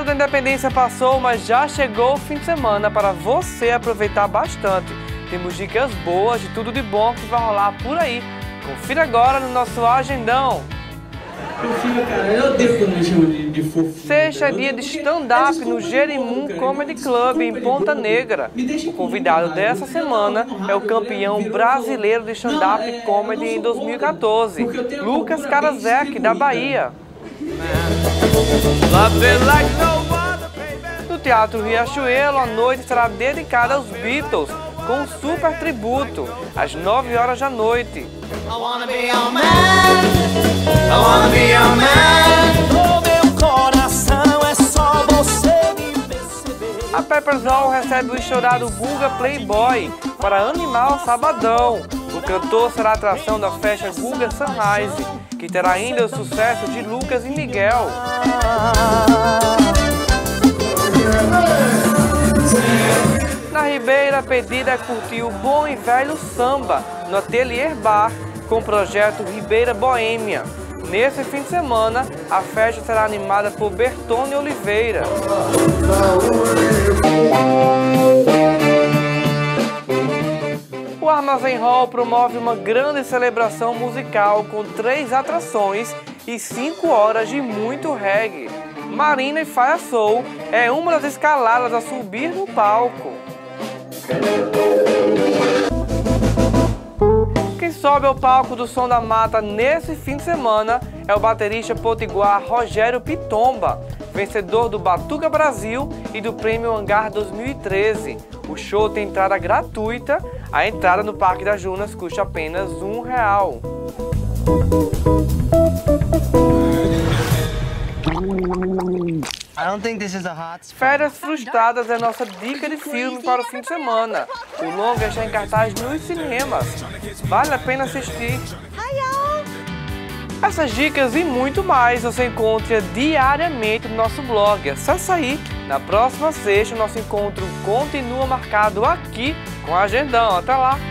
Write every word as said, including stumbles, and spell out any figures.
feriado da Independência passou, mas já chegou o fim de semana para você aproveitar bastante. Temos dicas boas de tudo de bom que vai rolar por aí. Confira agora no nosso agendão. Fofinho, cara, eu odeio quando me chamam de, de fofinho. Sexta é dia de stand-up no Jerimum Comedy Club em Ponta Negra. O convidado dessa semana é o campeão brasileiro de stand-up comedy em dois mil e quatorze, Lucas Karasek, da Bahia. No Teatro Riachuelo, a noite será dedicada aos Beatles, com um super tributo, às nove horas da noite. A Pepper's Hall recebe o estourado Guga Playboy para animar o sabadão. O cantor será a atração da festa Guga Sunrise, que terá ainda o sucesso de Lucas e Miguel. Na Ribeira, a pedida é curtir o bom e velho samba no Atelier Bar, com o projeto Ribeira Boêmia. Nesse fim de semana, a festa será animada por Bertone Oliveira. O Armazém Hall promove uma grande celebração musical com três atrações e cinco horas de muito reggae. Marina e Faia Soul é uma das escaladas a subir no palco. Quem sobe ao palco do Som da Mata nesse fim de semana é o baterista potiguar Rogério Pitomba, vencedor do Batuca Brasil e do Prêmio Hangar dois mil e treze. O show tem entrada gratuita, a entrada no Parque das Junas custa apenas um real. Férias Frustradas é nossa dica de filme para o fim de semana. O longa está em cartaz nos cinemas. Vale a pena assistir. Essas dicas e muito mais você encontra diariamente no nosso blog. Acesse aí. Na próxima sexta, o nosso encontro continua marcado aqui com o Agendão. Até lá!